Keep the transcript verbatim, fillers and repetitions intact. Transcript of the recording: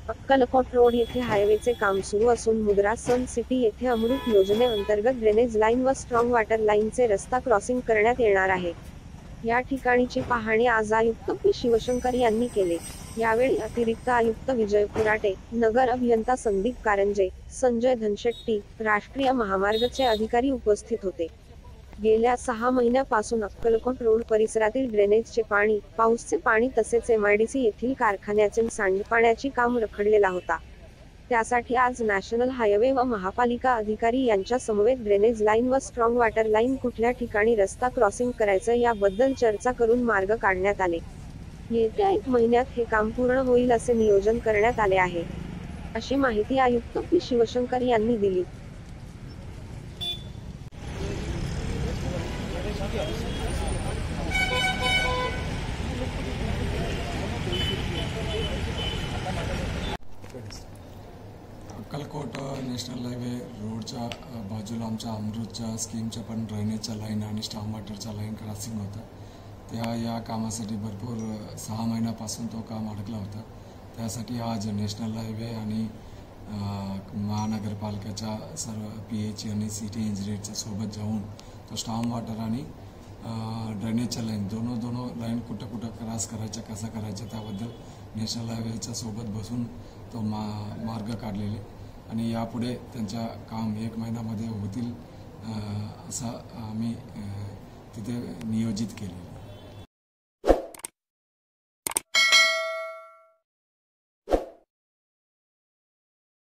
Akkalkot road येथे हायवेचे काम सुरू असून मुद्रा सन सिटी येथे अमृत योजनेअंतर्गत ड्रेनेज लाईन व स्ट्रॉंग वॉटर लाईनचे रस्ता क्रॉसिंग करण्यात येणार आहे। या ठिकाणीची पाहणी आज आयुक्त पी शिवशंकर यांनी केले। यावेळी अतिरिक्त आयुक्त विजय पुराटे, नगर अभियंता संदीप कारंजे, संजय धनशेट्टी, राष्ट्रीय महामार्गचे अधिकारी उपस्थित होते। गेल्या सहा महिन्यापासून अक्कलकोट रोड परिसरातील ड्रेनेजचे पाणी, पाऊसचे पाणी तसेच एमआयडीसी येथील कारखान्याचे सांडपाण्याची काम रखडलेला होता। त्यासाठी आज नॅशनल हायवे व महापालिका अधिकारी यांच्या समवेत ड्रेनेज लाईन व स्ट्रॉंग वॉटर लाईन कुठल्या ठिकाणी रस्ता क्रॉसिंग करायचं याबद्दल चर्चा करून मार्ग काढण्यात आले। येत्या एक महिन्यात हे काम पूर्ण होईल असे नियोजन करण्यात आले आहे, अशी माहिती आयुक्त पी शिवशंकर यांनी दिली। अक्कलकोट नॅशनल हायवे रोडच्या बाजूला आमच्या अमृतच्या स्कीमच्या पण ड्रेनेजच्या लाईन आणि स्टॉर्म वॉटरच्या लाईन क्रॉसिंग होतं। त्या या कामासाठी भरपूर सहा महिन्यापासून तो काम अडकला होता। त्यासाठी आज नॅशनल हायवे आणि महानगरपालिकेच्या सर्व पी एच आणि सिटी इंजिनियरच्या सोबत जाऊन तो स्टॉर्म वॉटर आणि ड्रेनेजच्या लाईन दोनों दोनों लाईन कुठं कुठं क्रॉस करायच्या, कसा करायचं त्याबद्दल नॅशनल हायवेच्या सोबत बसून तो मा मार्ग काढलेले आणि यापुढे त्यांच्या काम एक महिन्यामध्ये होतील असं आम्ही तिथे नियोजित केले।